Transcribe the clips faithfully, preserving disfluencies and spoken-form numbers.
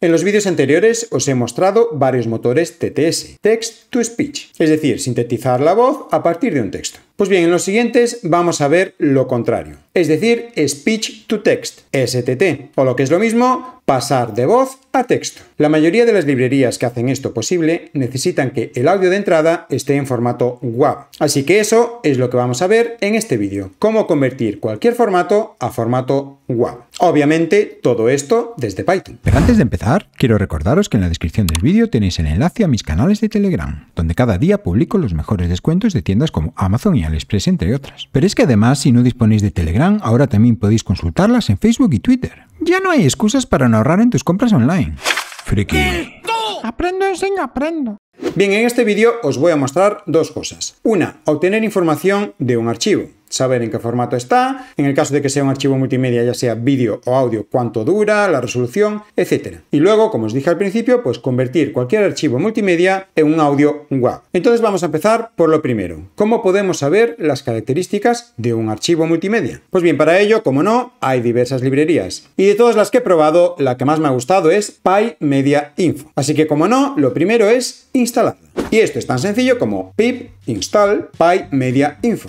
En los vídeos anteriores os he mostrado varios motores T T S, Text to Speech, es decir, sintetizar la voz a partir de un texto. Pues bien, en los siguientes vamos a ver lo contrario, es decir, Speech to Text, S T T, o lo que es lo mismo, pasar de voz a texto. La mayoría de las librerías que hacen esto posible necesitan que el audio de entrada esté en formato W A V, así que eso es lo que vamos a ver en este vídeo, cómo convertir cualquier formato a formato W A V. Obviamente, todo esto desde Python. Pero antes de empezar, quiero recordaros que en la descripción del vídeo tenéis el enlace a mis canales de Telegram, donde cada día publico los mejores descuentos de tiendas como Amazon y AliExpress, entre otras. Pero es que además, si no disponéis de Telegram, ahora también podéis consultarlas en Facebook y Twitter. Ya no hay excusas para no ahorrar en tus compras online. Friki. Aprendo, enseño, aprendo. Bien, en este vídeo os voy a mostrar dos cosas. Una, obtener información de un archivo. Saber en qué formato está, en el caso de que sea un archivo multimedia, ya sea vídeo o audio, cuánto dura, la resolución, etcétera. Y luego, como os dije al principio, pues convertir cualquier archivo multimedia en un audio W A V. Entonces vamos a empezar por lo primero. ¿Cómo podemos saber las características de un archivo multimedia? Pues bien, para ello, como no, hay diversas librerías. Y de todas las que he probado, la que más me ha gustado es PyMediaInfo. Así que, como no, lo primero es instalarla. Y esto es tan sencillo como pip install PyMediaInfo.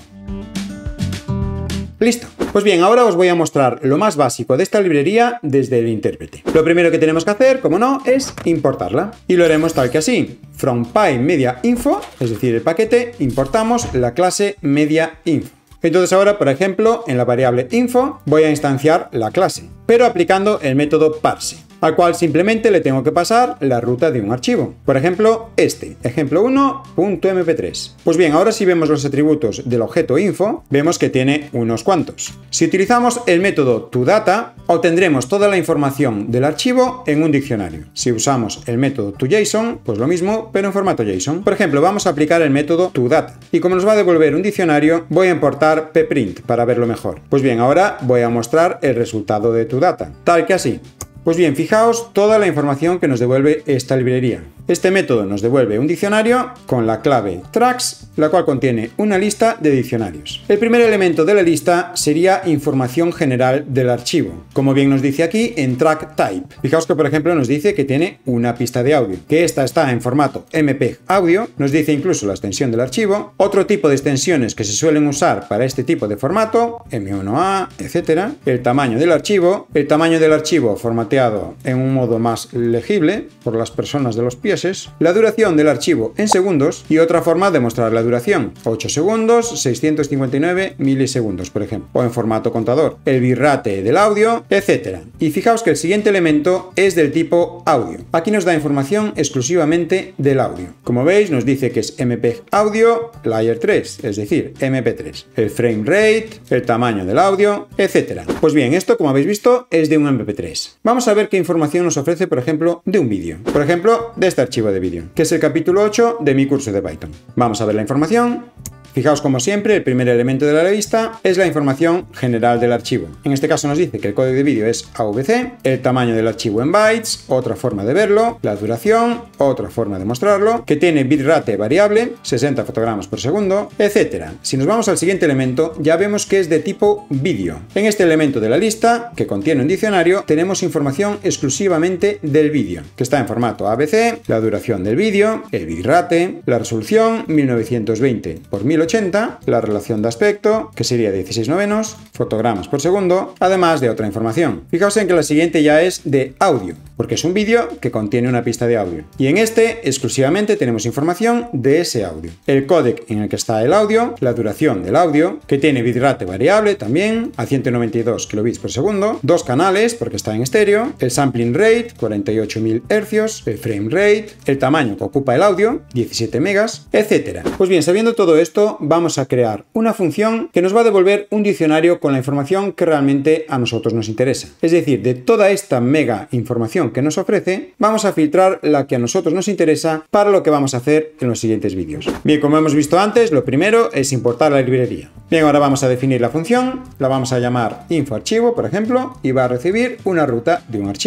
Listo. Pues bien, ahora os voy a mostrar lo más básico de esta librería desde el intérprete. Lo primero que tenemos que hacer, como no, es importarla. Y lo haremos tal que así. From PyMediaInfo, es decir, el paquete, importamos la clase MediaInfo. Entonces ahora, por ejemplo, en la variable info voy a instanciar la clase, pero aplicando el método parse, al cual simplemente le tengo que pasar la ruta de un archivo. Por ejemplo, este, ejemplo uno punto eme pe tres. Pues bien, ahora si vemos los atributos del objeto info, vemos que tiene unos cuantos. Si utilizamos el método toData, obtendremos toda la información del archivo en un diccionario. Si usamos el método toJSON, pues lo mismo, pero en formato JSON. Por ejemplo, vamos a aplicar el método toData. Y como nos va a devolver un diccionario, voy a importar pprint para verlo mejor. Pues bien, ahora voy a mostrar el resultado de toData, tal que así. Pues bien, fijaos toda la información que nos devuelve esta librería. Este método nos devuelve un diccionario con la clave tracks, la cual contiene una lista de diccionarios. El primer elemento de la lista sería información general del archivo, como bien nos dice aquí en track type. Fijaos que por ejemplo nos dice que tiene una pista de audio, que esta está en formato eme pe e ge audio, nos dice incluso la extensión del archivo, otro tipo de extensiones que se suelen usar para este tipo de formato, eme uno a, etcétera, el tamaño del archivo, el tamaño del archivo formateado en un modo más legible por las personas de los pies, la duración del archivo en segundos y otra forma de mostrar la duración, ocho segundos, seiscientos cincuenta y nueve milisegundos, por ejemplo, o en formato contador, el bitrate del audio, etcétera. Y fijaos que el siguiente elemento es del tipo audio. Aquí nos da información exclusivamente del audio. Como veis, nos dice que es eme pe e ge audio layer tres, es decir, eme pe tres, el frame rate, el tamaño del audio, etcétera. Pues bien, esto, como habéis visto, es de un eme pe tres. Vamos a ver qué información nos ofrece, por ejemplo, de un vídeo. Por ejemplo, de esta archivo de vídeo, que es el capítulo ocho de mi curso de Python. Vamos a ver la información. Fijaos, como siempre, el primer elemento de la lista es la información general del archivo. En este caso nos dice que el código de vídeo es A V C, el tamaño del archivo en bytes, otra forma de verlo, la duración, otra forma de mostrarlo, que tiene bitrate variable, sesenta fotogramas por segundo, etcétera. Si nos vamos al siguiente elemento, ya vemos que es de tipo vídeo. En este elemento de la lista, que contiene un diccionario, tenemos información exclusivamente del vídeo, que está en formato A V C, la duración del vídeo, el bitrate, la resolución mil novecientos veinte por mil ochenta, la relación de aspecto, que sería dieciséis novenos, fotogramas por segundo, además de otra información. Fijaos en que la siguiente ya es de audio, porque es un vídeo que contiene una pista de audio. Y en este, exclusivamente, tenemos información de ese audio. El códec en el que está el audio, la duración del audio, que tiene bitrate variable también, a ciento noventa y dos kilobits por segundo, dos canales, porque está en estéreo, el sampling rate, cuarenta y ocho mil hercios, el frame rate, el tamaño que ocupa el audio, diecisiete megas, etcétera. Pues bien, sabiendo todo esto, vamos a crear una función que nos va a devolver un diccionario con la información que realmente a nosotros nos interesa. Es decir, de toda esta mega información que nos ofrece, vamos a filtrar la que a nosotros nos interesa para lo que vamos a hacer en los siguientes vídeos. Bien, como hemos visto antes, lo primero es importar la librería. Bien, ahora vamos a definir la función, la vamos a llamar infoarchivo, por ejemplo, y va a recibir una ruta de un archivo.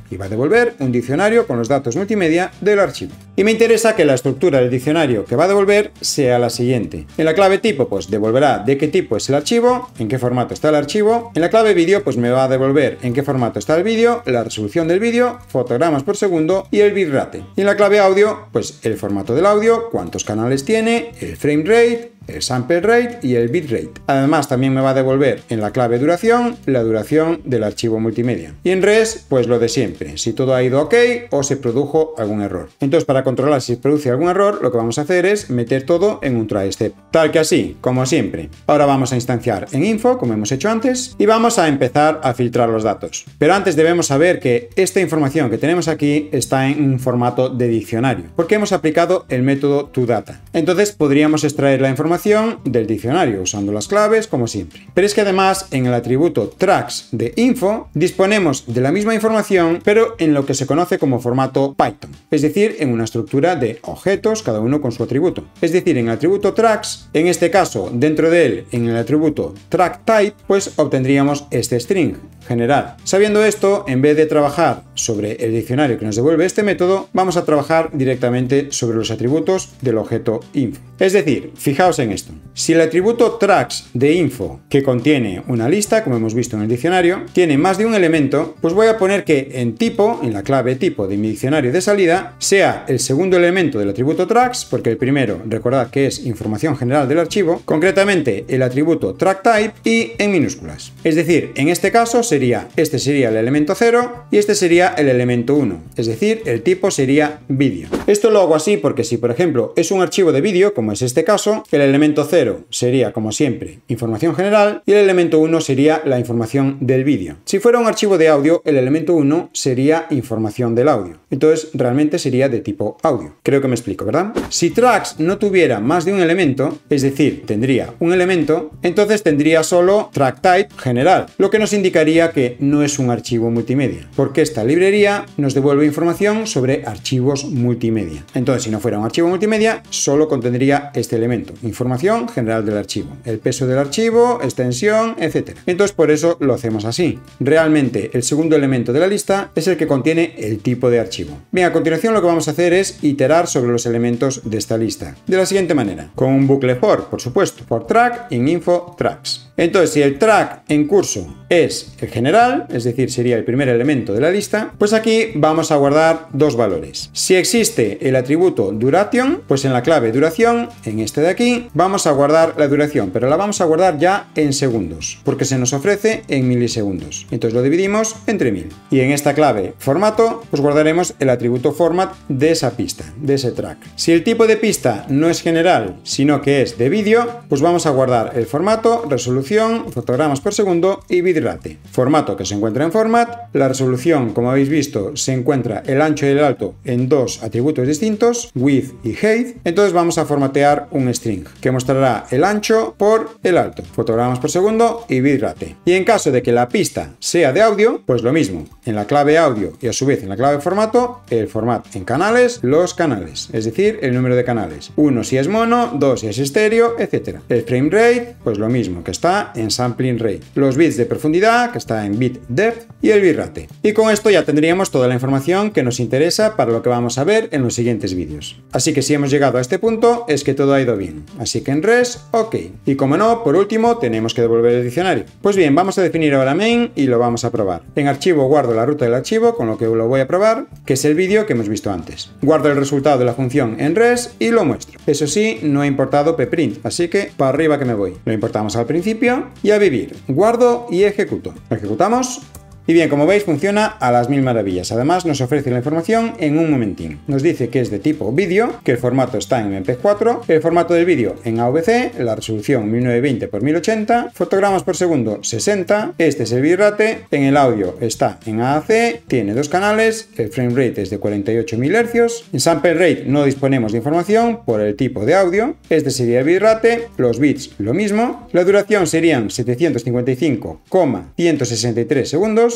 y va a devolver un diccionario con los datos multimedia del archivo. Y me interesa que la estructura del diccionario que va a devolver sea la siguiente. En la clave tipo, pues devolverá de qué tipo es el archivo, en qué formato está el archivo. En la clave vídeo, pues me va a devolver en qué formato está el vídeo, la resolución del vídeo, fotogramas por segundo y el bitrate. Y en la clave audio, pues el formato del audio, cuántos canales tiene, el frame rate, el sample rate y el bitrate. Además, también me va a devolver en la clave duración la duración del archivo multimedia. Y en res, pues lo de siempre, si todo ha ido ok o se produjo algún error. Entonces, para controlar si se produce algún error, lo que vamos a hacer es meter todo en un try step. Tal que así, como siempre. Ahora vamos a instanciar en info, como hemos hecho antes, y vamos a empezar a filtrar los datos. Pero antes debemos saber que esta información que tenemos aquí está en un formato de diccionario, porque hemos aplicado el método toData. Entonces, podríamos extraer la información del diccionario usando las claves como siempre. Pero es que además en el atributo tracks de info disponemos de la misma información pero en lo que se conoce como formato Python, es decir, en una estructura de objetos cada uno con su atributo. Es decir, en el atributo tracks, en este caso dentro de él en el atributo track type, pues obtendríamos este string general. Sabiendo esto, en vez de trabajar sobre el diccionario que nos devuelve este método, vamos a trabajar directamente sobre los atributos del objeto info. Es decir, fijaos en esto. Si el atributo tracks de info, que contiene una lista, como hemos visto en el diccionario, tiene más de un elemento, pues voy a poner que en tipo, en la clave tipo de mi diccionario de salida, sea el segundo elemento del atributo tracks, porque el primero, recordad que es información general del archivo, concretamente el atributo track type y en minúsculas. Es decir, en este caso sería, este sería el elemento cero y este sería el elemento uno, es decir, el tipo sería vídeo. Esto lo hago así porque si, por ejemplo, es un archivo de vídeo, como es este caso, el elemento cero sería, como siempre, información general y el elemento uno sería la información del vídeo. Si fuera un archivo de audio, el elemento uno sería información del audio. Entonces, realmente sería de tipo audio. Creo que me explico, ¿verdad? Si tracks no tuviera más de un elemento, es decir, tendría un elemento, entonces tendría solo track type general, lo que nos indicaría que no es un archivo multimedia, porque esta librería nos devuelve información sobre archivos multimedia. Entonces, si no fuera un archivo multimedia, solo contendría este elemento, información general del archivo, el peso del archivo, extensión, etcétera. Entonces, por eso lo hacemos así. Realmente, el segundo elemento de la lista es el que contiene el tipo de archivo. Bien, a continuación lo que vamos a hacer es iterar sobre los elementos de esta lista, de la siguiente manera, con un bucle for, por supuesto, for track in info tracks. Entonces, si el track en curso es el general, es decir, sería el primer elemento de la lista, pues aquí vamos a guardar dos valores. Si existe el atributo duration, pues en la clave duración, en este de aquí, vamos a guardar la duración, pero la vamos a guardar ya en segundos, porque se nos ofrece en milisegundos. Entonces lo dividimos entre mil. Y en esta clave formato, pues guardaremos el atributo format de esa pista, de ese track. Si el tipo de pista no es general, sino que es de vídeo, pues vamos a guardar el formato, resolución, fotogramas por segundo y bitrate. Formato que se encuentra en format, la resolución, como habéis visto, se encuentra el ancho y el alto en dos atributos distintos, width y height. Entonces vamos a formatear un string que mostrará el ancho por el alto, fotogramas por segundo y bitrate. Y en caso de que la pista sea de audio, pues lo mismo, en la clave audio y a su vez en la clave formato, el format en canales, los canales, es decir, el número de canales. Uno si es mono, dos si es estéreo, etcétera. El frame rate, pues lo mismo, que está en sampling rate. Los bits de profundidad, que está en bit depth, y el bitrate. Y con esto ya tendríamos toda la información que nos interesa para lo que vamos a ver en los siguientes vídeos. Así que si hemos llegado a este punto, es que todo ha ido bien. Así que en res, ok. Y como no, por último, tenemos que devolver el diccionario. Pues bien, vamos a definir ahora main y lo vamos a probar. En archivo guardo la ruta del archivo, con lo que lo voy a probar, que es el vídeo que hemos visto antes. Guardo el resultado de la función en res y lo muestro. Eso sí, no he importado pprint, así que para arriba que me voy. Lo importamos al principio y a vivir. Guardo y ejecuto. Ejecutamos. Y bien, como veis, funciona a las mil maravillas. Además, nos ofrece la información en un momentín. Nos dice que es de tipo vídeo, que el formato está en eme pe cuatro, el formato del vídeo en a ve ce, la resolución mil novecientos veinte por mil ochenta, fotogramas por segundo sesenta, este es el bitrate, en el audio está en a a ce, tiene dos canales, el frame rate es de cuarenta y ocho mil hercios, en sample rate no disponemos de información por el tipo de audio, este sería el bitrate, los bits lo mismo, la duración serían setecientos cincuenta y cinco coma ciento sesenta y tres segundos,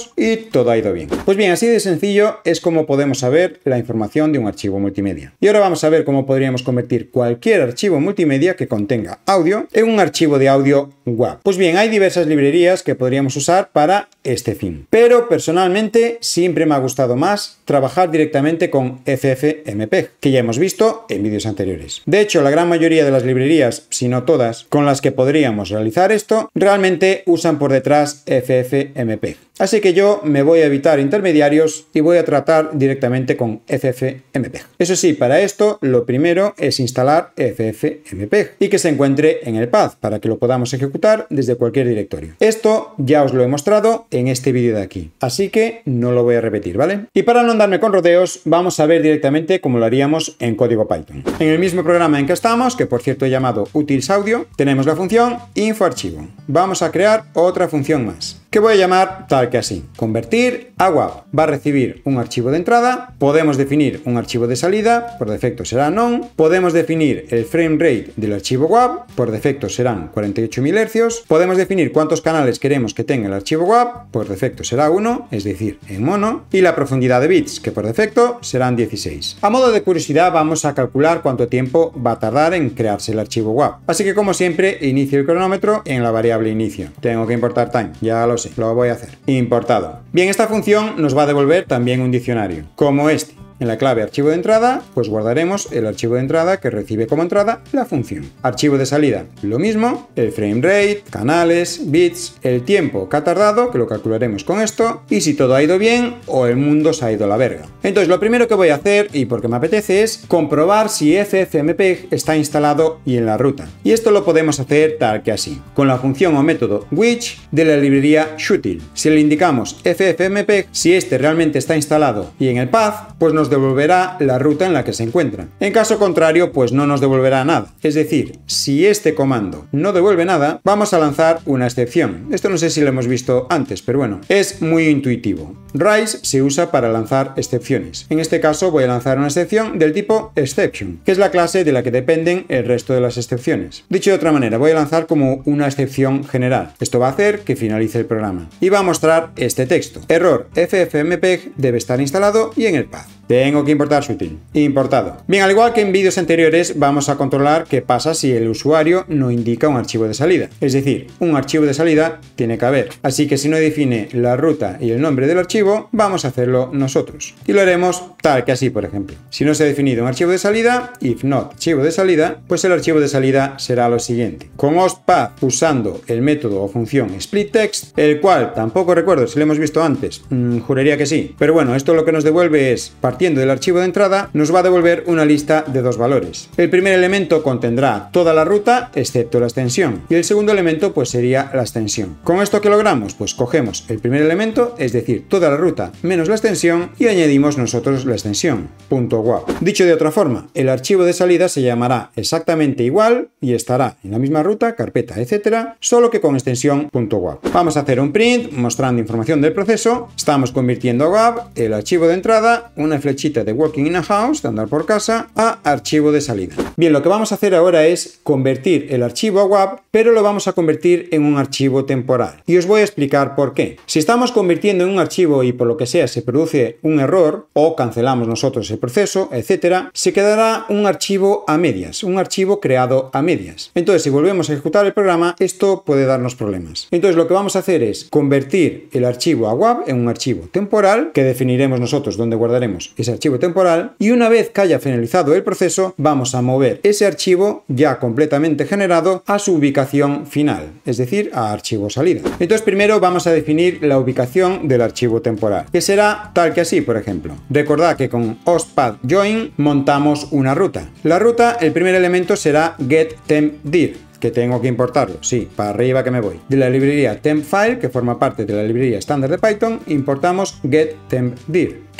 datos y todo ha ido bien. Pues bien, así de sencillo es como podemos saber la información de un archivo multimedia. Y ahora vamos a ver cómo podríamos convertir cualquier archivo multimedia que contenga audio en un archivo de audio W A V. Pues bien, hay diversas librerías que podríamos usar para este fin. Pero personalmente siempre me ha gustado más trabajar directamente con F F M P E G, que ya hemos visto en vídeos anteriores. De hecho, la gran mayoría de las librerías, si no todas, con las que podríamos realizar esto, realmente usan por detrás F F M P E G. Así que yo me voy a evitar intermediarios y voy a tratar directamente con F F M P E G. Eso sí, para esto lo primero es instalar F F M P E G y que se encuentre en el path para que lo podamos ejecutar desde cualquier directorio. Esto ya os lo he mostrado en este vídeo de aquí, así que no lo voy a repetir, ¿vale? Y para no andarme con rodeos, vamos a ver directamente cómo lo haríamos en código Python. En el mismo programa en que estamos, que por cierto he llamado utils audio, tenemos la función infoarchivo. Vamos a crear otra función más, que voy a llamar tal que así, convertir a W A V. Va a recibir un archivo de entrada, podemos definir un archivo de salida, por defecto será none, podemos definir el frame rate del archivo W A V, por defecto serán cuarenta y ocho mil hercios, podemos definir cuántos canales queremos que tenga el archivo W A V, por defecto será uno, es decir, en mono, y la profundidad de bits, que por defecto serán dieciséis. A modo de curiosidad vamos a calcular cuánto tiempo va a tardar en crearse el archivo W A V. Así que como siempre, inicio el cronómetro en la variable inicio. Tengo que importar time, ya lo sé, lo voy a hacer. Importado. Bien, esta función nos va a devolver también un diccionario, como este. En la clave archivo de entrada, pues guardaremos el archivo de entrada que recibe como entrada la función. Archivo de salida, lo mismo, el frame rate, canales, bits, el tiempo que ha tardado, que lo calcularemos con esto, y si todo ha ido bien o el mundo se ha ido a la verga. Entonces lo primero que voy a hacer, y porque me apetece, es comprobar si F F M P E G está instalado y en la ruta. Y esto lo podemos hacer tal que así, con la función o método which de la librería Shutil. Si le indicamos F F M P E G, si este realmente está instalado y en el path, pues nos devolverá la ruta en la que se encuentra. En caso contrario, pues no nos devolverá nada. Es decir, si este comando no devuelve nada, vamos a lanzar una excepción. Esto no sé si lo hemos visto antes, pero bueno, es muy intuitivo. Rise se usa para lanzar excepciones. En este caso voy a lanzar una excepción del tipo exception, que es la clase de la que dependen el resto de las excepciones. Dicho de otra manera, voy a lanzar como una excepción general. Esto va a hacer que finalice el programa y va a mostrar este texto. Error, F F M P E G debe estar instalado y en el path. Tengo que importar Shutil. Importado. Bien, al igual que en vídeos anteriores, vamos a controlar qué pasa si el usuario no indica un archivo de salida. Es decir, un archivo de salida tiene que haber. Así que si no define la ruta y el nombre del archivo, vamos a hacerlo nosotros. Y lo haremos tal que así, por ejemplo. Si no se ha definido un archivo de salida, if not archivo de salida, pues el archivo de salida será lo siguiente. Con hostpath usando el método o función splitText, el cual tampoco recuerdo si lo hemos visto antes. Mm, juraría que sí. Pero bueno, esto lo que nos devuelve es, partiendo del archivo de entrada, nos va a devolver una lista de dos valores. El primer elemento contendrá toda la ruta excepto la extensión y el segundo elemento pues sería la extensión. ¿Con esto qué logramos? Pues cogemos el primer elemento, es decir, toda la ruta menos la extensión, y añadimos nosotros la extensión, .wav. Dicho de otra forma, el archivo de salida se llamará exactamente igual y estará en la misma ruta, carpeta, etcétera, solo que con extensión .wav. Vamos a hacer un print mostrando información del proceso. Estamos convirtiendo a wav el archivo de entrada, una flechita de walking in a house, de andar por casa, a archivo de salida. Bien, lo que vamos a hacer ahora es convertir el archivo a wav, pero lo vamos a convertir en un archivo temporal. Y os voy a explicar por qué. Si estamos convirtiendo en un archivo y por lo que sea se produce un error o cancelamos nosotros el proceso, etcétera, se quedará un archivo a medias, un archivo creado a medias. Entonces, si volvemos a ejecutar el programa, esto puede darnos problemas. Entonces, lo que vamos a hacer es convertir el archivo a wav en un archivo temporal, que definiremos nosotros dónde guardaremos ese archivo temporal, y una vez que haya finalizado el proceso, vamos a mover ese archivo ya completamente generado a su ubicación final, es decir, a archivo salida. Entonces, primero vamos a definir la ubicación del archivo temporal, que será tal que así, por ejemplo. Recordad que con hostpath join montamos una ruta. La ruta, el primer elemento será getTempDir, que tengo que importarlo, sí, para arriba que me voy. De la librería tempfile, que forma parte de la librería estándar de Python, importamos getTempDir,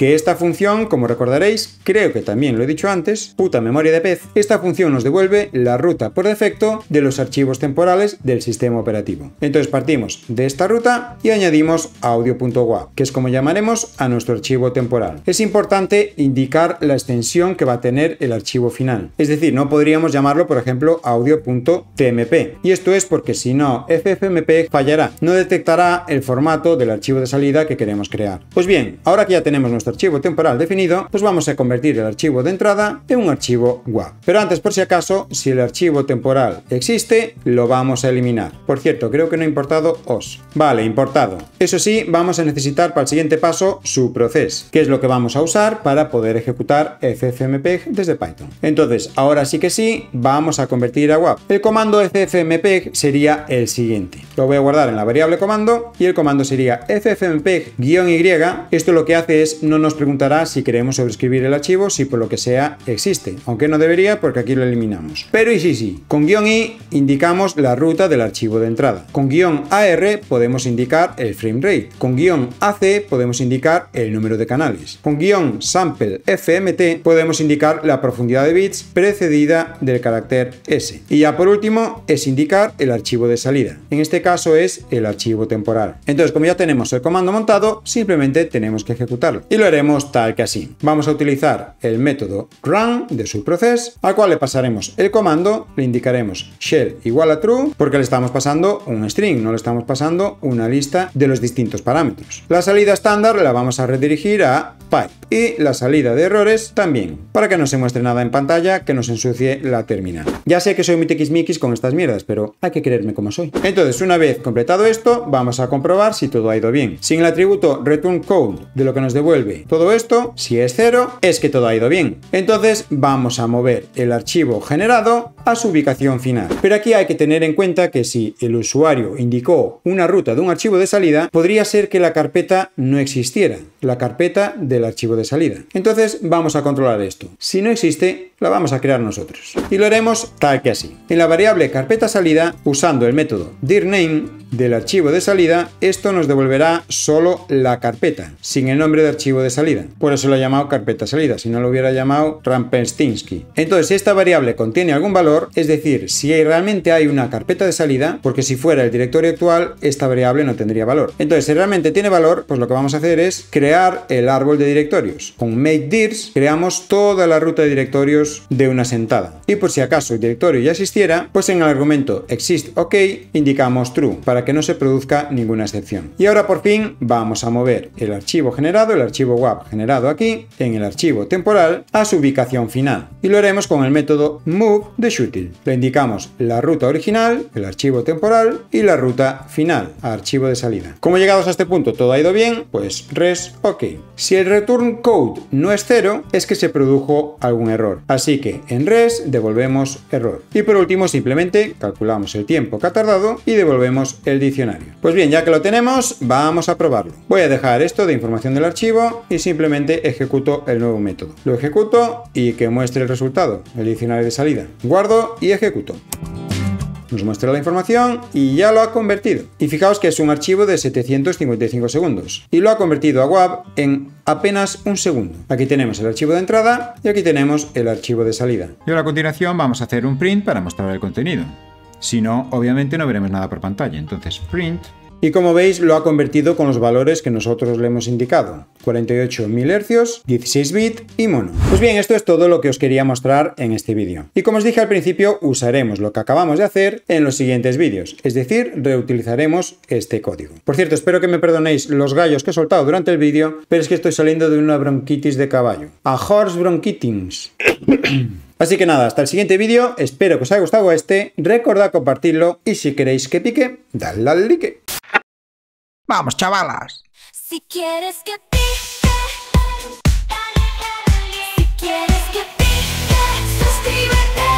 que esta función, como recordaréis, creo que también lo he dicho antes, puta memoria de pez, esta función nos devuelve la ruta por defecto de los archivos temporales del sistema operativo. Entonces partimos de esta ruta y añadimos audio.wav, que es como llamaremos a nuestro archivo temporal. Es importante indicar la extensión que va a tener el archivo final, es decir, no podríamos llamarlo, por ejemplo, audio.tmp, y esto es porque si no, F F M P fallará, no detectará el formato del archivo de salida que queremos crear. Pues bien, ahora que ya tenemos nuestro archivo temporal definido, pues vamos a convertir el archivo de entrada en un archivo wav. Pero antes, por si acaso, si el archivo temporal existe, lo vamos a eliminar. Por cierto, creo que no he importado os. Vale, importado. Eso sí, vamos a necesitar para el siguiente paso su process, que es lo que vamos a usar para poder ejecutar F F M P E G desde Python. Entonces, ahora sí que sí, vamos a convertir a wav. El comando F F M P E G sería el siguiente. Lo voy a guardar en la variable comando y el comando sería F F M P E G-Y. Esto lo que hace es, no nos preguntará si queremos sobreescribir el archivo, si por lo que sea existe, aunque no debería porque aquí lo eliminamos. Pero y sí, sí. Con guión i indicamos la ruta del archivo de entrada. Con guión ar podemos indicar el frame rate. Con guión ac podemos indicar el número de canales. Con guión sample fmt podemos indicar la profundidad de bits precedida del carácter s. Y ya por último es indicar el archivo de salida. En este caso es el archivo temporal. Entonces, como ya tenemos el comando montado, simplemente tenemos que ejecutarlo. Y lo haremos tal que así. Vamos a utilizar el método run de subprocess, al cual le pasaremos el comando, le indicaremos shell igual a true, porque le estamos pasando un string, no le estamos pasando una lista de los distintos parámetros. La salida estándar la vamos a redirigir a pipe y la salida de errores también, para que no se muestre nada en pantalla que nos ensucie la terminal. Ya sé que soy muy tiquismiquis con estas mierdas, pero hay que creerme como soy. Entonces, una vez completado esto, vamos a comprobar si todo ha ido bien. Sin el atributo return code de lo que nos devuelve todo esto, si es cero, es que todo ha ido bien. Entonces, vamos a mover el archivo generado a su ubicación final. Pero aquí hay que tener en cuenta que si el usuario indicó una ruta de un archivo de salida, podría ser que la carpeta no existiera, la carpeta del archivo de salida. Entonces vamos a controlar esto. Si no existe, la vamos a crear nosotros. Y lo haremos tal que así. En la variable carpeta salida, usando el método dirName del archivo de salida, esto nos devolverá solo la carpeta, sin el nombre de archivo de salida. Por eso lo he llamado carpeta salida, si no lo hubiera llamado Rampenstinsky. Entonces, si esta variable contiene algún valor, es decir, si realmente hay una carpeta de salida, porque si fuera el directorio actual, esta variable no tendría valor. Entonces, si realmente tiene valor, pues lo que vamos a hacer es crear el árbol de directorios. Con makeDirs creamos toda la ruta de directorios de una sentada. Y por si acaso el directorio ya existiera, pues en el argumento existOK indicamos true, para que no se produzca ninguna excepción. Y ahora por fin vamos a mover el archivo generado, el archivo wav generado aquí, en el archivo temporal, a su ubicación final. Y lo haremos con el método move de Shuttle. Le indicamos la ruta original, el archivo temporal, y la ruta final, archivo de salida. Como llegados a este punto todo ha ido bien, pues res ok. Si el return code no es cero, es que se produjo algún error. Así que en res devolvemos error. Y por último simplemente calculamos el tiempo que ha tardado y devolvemos el diccionario. Pues bien, ya que lo tenemos, vamos a probarlo. Voy a dejar esto de información del archivo y simplemente ejecuto el nuevo método. Lo ejecuto y que muestre el resultado, el diccionario de salida. Guardo y ejecuto. Nos muestra la información y ya lo ha convertido. Y fijaos que es un archivo de setecientos cincuenta y cinco segundos. Y lo ha convertido a wav en apenas un segundo. Aquí tenemos el archivo de entrada y aquí tenemos el archivo de salida. Y ahora a continuación vamos a hacer un print para mostrar el contenido. Si no, obviamente no veremos nada por pantalla. Entonces, print. Y como veis, lo ha convertido con los valores que nosotros le hemos indicado. cuarenta y ocho mil hercios, dieciséis bits y mono. Pues bien, esto es todo lo que os quería mostrar en este vídeo. Y como os dije al principio, usaremos lo que acabamos de hacer en los siguientes vídeos. Es decir, reutilizaremos este código. Por cierto, espero que me perdonéis los gallos que he soltado durante el vídeo, pero es que estoy saliendo de una bronquitis de caballo. A horse bronchitis. Así que nada, hasta el siguiente vídeo, espero que os haya gustado este, recordad compartirlo y si queréis que pique, dadle al like. Vamos, chavalas. Si quieres que pique, si quieres que pique, suscríbete.